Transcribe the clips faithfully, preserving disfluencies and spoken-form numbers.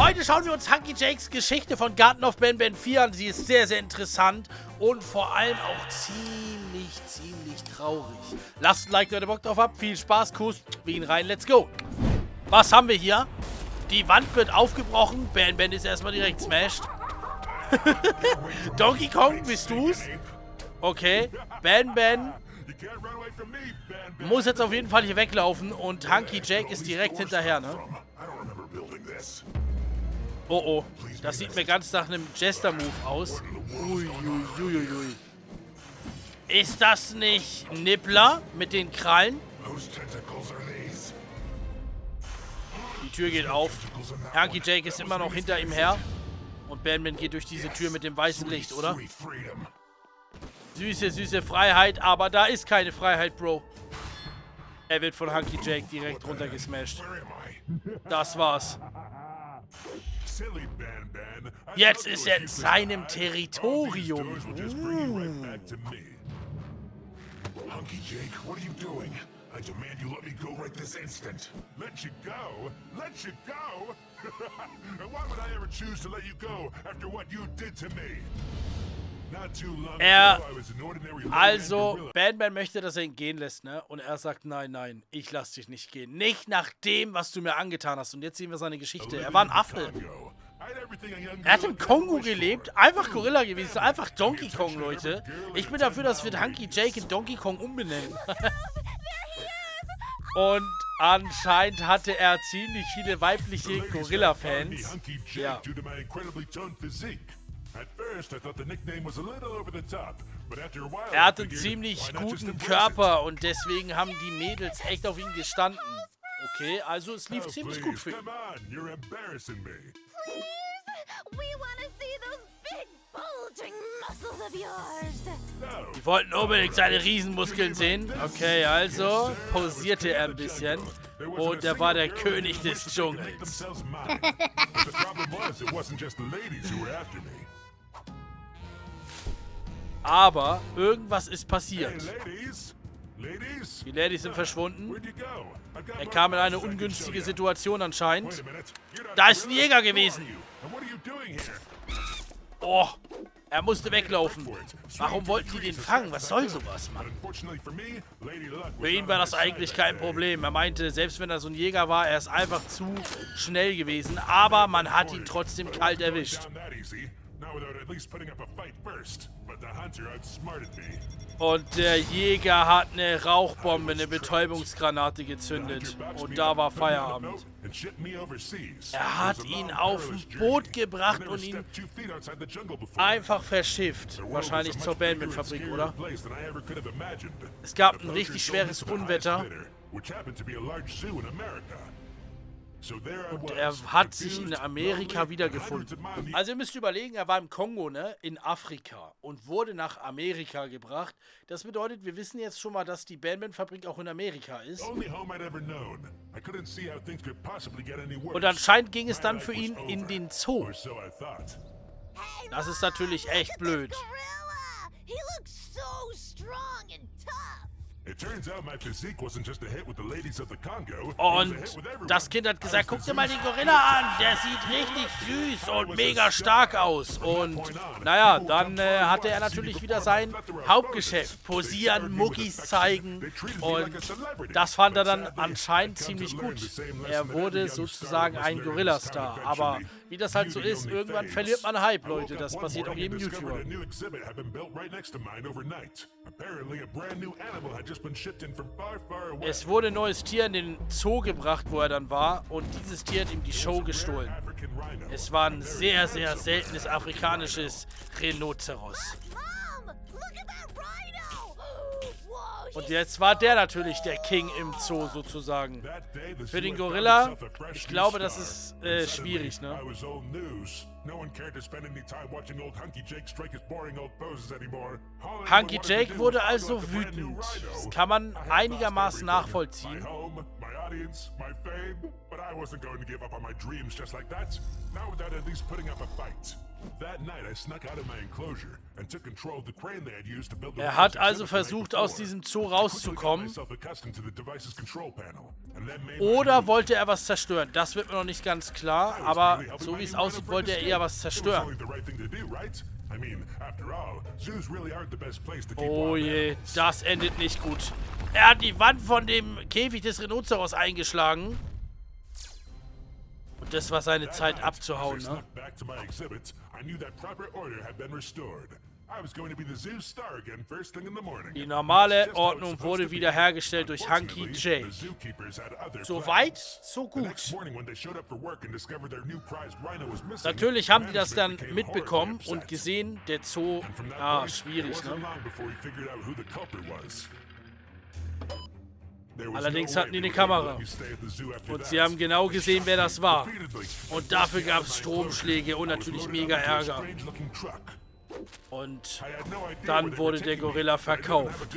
Heute schauen wir uns Hunky Jakes Geschichte von Garten of Banban vier an. Sie ist sehr, sehr interessant und vor allem auch ziemlich, ziemlich traurig. Lasst ein Like, wenn ihr Bock drauf habt. Viel Spaß, Kuss, wir gehen rein, let's go. Was haben wir hier? Die Wand wird aufgebrochen. Banban ist erstmal direkt smashed. Donkey Kong, bist du's? Okay, Banban muss jetzt auf jeden Fall hier weglaufen und Hunky Jake ist direkt hinterher, ne? Oh oh, das sieht mir ganz nach einem Jester-Move aus. Uiuiuiui. Ist das nicht Nibbler mit den Krallen? Die Tür geht auf. Hunky Jake ist immer noch hinter ihm her. Und Banban geht durch diese Tür mit dem weißen Licht, oder? Süße, süße Freiheit, aber da ist keine Freiheit, Bro. Er wird von Hunky Jake direkt runtergesmashed. Das war's. Jetzt ist er in seinem Territorium. Uh. Hunky Jake, what are you doing? I demand you let me go right this instant. Let you go? Let you go? And why would I ever choose to let you go after what you did to me? Er, also, Banban möchte, dass er ihn gehen lässt, ne? Und er sagt, nein, nein, ich lass dich nicht gehen. Nicht nach dem, was du mir angetan hast. Und jetzt sehen wir seine Geschichte. Er war ein Affe. Er hat im Kongo gelebt, einfach Gorilla gewesen, einfach Donkey Kong, Leute. Ich bin dafür, dass wir Hunky Jake in Donkey Kong umbenennen. Und anscheinend hatte er ziemlich viele weibliche Gorilla-Fans. Ja. Er hatte einen ziemlich guten Körper und deswegen haben die Mädels echt auf ihn gestanden. Okay, also es lief ziemlich gut für ihn. Die wollten unbedingt seine Riesenmuskeln sehen. Okay, also posierte er ein bisschen. Und er war der König des Dschungels. Aber irgendwas ist passiert. Die Ladies sind verschwunden. Er kam in eine ungünstige Situation anscheinend. Da ist ein Jäger gewesen. Oh, er musste weglaufen. Warum wollten die den fangen? Was soll sowas, Mann? Für ihn war das eigentlich kein Problem. Er meinte, selbst wenn er so ein Jäger war, er ist einfach zu schnell gewesen. Aber man hat ihn trotzdem kalt erwischt. Und der Jäger hat eine Rauchbombe, eine Betäubungsgranate gezündet. Und da war Feierabend. Er hat ihn auf ein Boot gebracht und ihn einfach verschifft. Wahrscheinlich zur Banban-Fabrik, oder? Es gab ein richtig schweres Unwetter. Und er hat sich in Amerika wiedergefunden. Also ihr müsst überlegen, er war im Kongo, ne? In Afrika. Und wurde nach Amerika gebracht. Das bedeutet, wir wissen jetzt schon mal, dass die Banban-Fabrik auch in Amerika ist. Und anscheinend ging es dann für ihn in den Zoo. Das ist natürlich echt blöd. Und das Kind hat gesagt, guck dir mal den Gorilla an, der sieht richtig süß und mega stark aus. Und naja, dann äh, hatte er natürlich wieder sein Hauptgeschäft. Posieren, Muckis zeigen. Und das fand er dann anscheinend ziemlich gut. Er wurde sozusagen ein Gorilla-Star. Aber wie das halt so ist, irgendwann verliert man Hype, Leute. Das passiert auch jedem YouTuber. Es wurde ein neues Tier in den Zoo gebracht, wo er dann war, und dieses Tier hat ihm die Show gestohlen. Es war ein sehr, sehr seltenes afrikanisches Rhinoceros. Und jetzt war der natürlich der King im Zoo sozusagen. Für den Gorilla, ich glaube, das ist äh, schwierig, ne? Hunky Jake wurde also wütend. Das kann man einigermaßen nachvollziehen. Er hat also versucht, aus diesem Zoo rauszukommen. Oder wollte er was zerstören? Das wird mir noch nicht ganz klar, aber so wie es aussieht, wollte er eher was zerstören. Oh je, das endet nicht gut. Er hat die Wand von dem Käfig des Rhinoceros eingeschlagen. Und das war seine Zeit abzuhauen, ne? Die normale Ordnung wurde wiederhergestellt durch Hunky Jake. So weit, so gut. Natürlich haben die das dann mitbekommen und gesehen, der Zoo... Ah, schwierig, ne? Allerdings hatten die eine Kamera. Und sie haben genau gesehen, wer das war. Und dafür gab es Stromschläge und natürlich mega Ärger. Und dann wurde der Gorilla verkauft.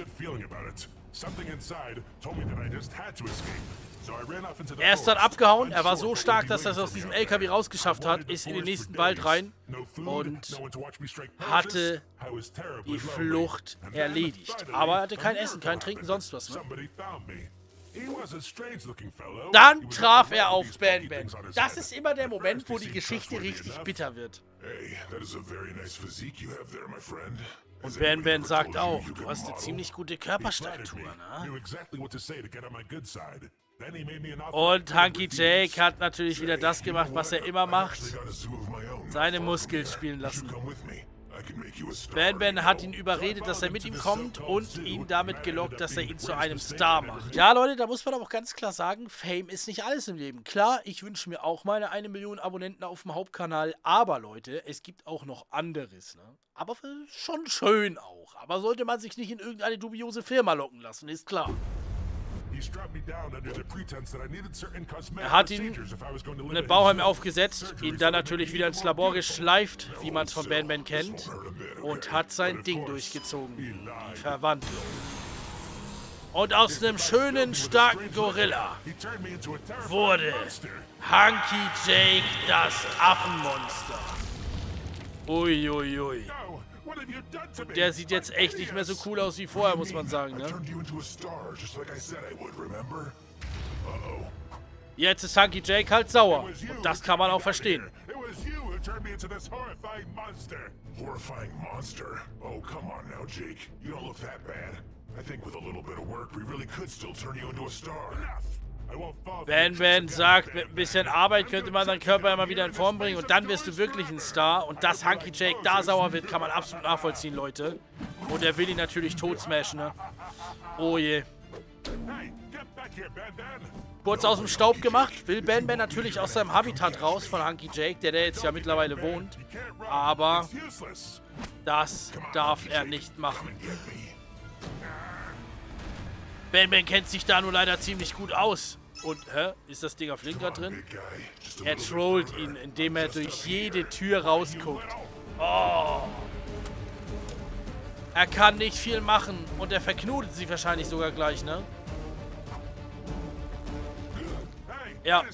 Er ist dann abgehauen. Er war so stark, dass er es aus diesem L K W rausgeschafft hat, ist in den nächsten Wald rein und hatte die Flucht erledigt. Aber er hatte kein Essen, kein Trinken, sonst was. Ne? Dann traf er auf Ben Ben. Das ist immer der Moment, wo die Geschichte richtig bitter wird. Und Ben Ben sagt auch, du hast eine ziemlich gute Körperstatur, ne? Und Hunky Jake hat natürlich wieder das gemacht, was er immer macht. Seine Muskeln spielen lassen. Ben Ben hat ihn überredet, dass er mit ihm kommt und ihn damit gelockt, dass er ihn zu einem Star macht. Ja, Leute, da muss man aber auch ganz klar sagen, Fame ist nicht alles im Leben. Klar, ich wünsche mir auch meine eine Million Abonnenten auf dem Hauptkanal, aber Leute, es gibt auch noch anderes, ne? Aber schon schön auch. Aber sollte man sich nicht in irgendeine dubiose Firma locken lassen, ist klar. Er hat ihn einen Bauhelm aufgesetzt, ihn dann natürlich wieder ins Labor geschleift, wie man es von Ben Ben kennt, und hat sein Ding durchgezogen, die Verwandlung. Und aus einem schönen, starken Gorilla wurde Hunky Jake das Affenmonster. Uiuiui. Ui, ui. Der sieht jetzt echt nicht mehr so cool aus wie vorher, muss man sagen, ne? Jetzt ist Hunky Jake halt sauer. Und das kann man auch verstehen. Ben Ben sagt, mit ein bisschen Arbeit könnte man deinen Körper immer wieder in Form bringen und dann wirst du wirklich ein Star. Und dass Hunky Jake da sauer wird, kann man absolut nachvollziehen, Leute. Und er will ihn natürlich tot smashen, ne? Oh je. Kurz aus dem Staub gemacht, will Ben Ben natürlich aus seinem Habitat raus von Hunky Jake, der der jetzt ja mittlerweile wohnt. Aber das darf er nicht machen. Ben Ben kennt sich da nur leider ziemlich gut aus. Und, hä? Ist das Ding auf Lenkrad drin? Er trollt ihn, indem er durch jede Tür rausguckt. Oh. Er kann nicht viel machen. Und er verknotet sie wahrscheinlich sogar gleich, ne? Ja.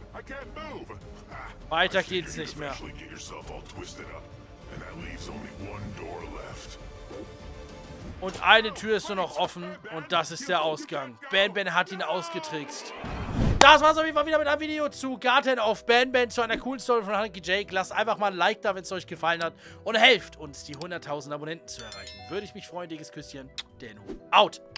Weiter geht's nicht mehr. Und eine Tür ist nur noch offen und das ist der Ausgang. Ben Ben hat ihn ausgetrickst. Das war's auf jeden Fall wieder mit einem Video zu Garten of Ben Ben, zu einer coolen Story von Hunky Jake. Lasst einfach mal ein Like da, wenn es euch gefallen hat und helft uns, die hunderttausend Abonnenten zu erreichen. Würde ich mich freuen, dickes Küsschen. Denno out.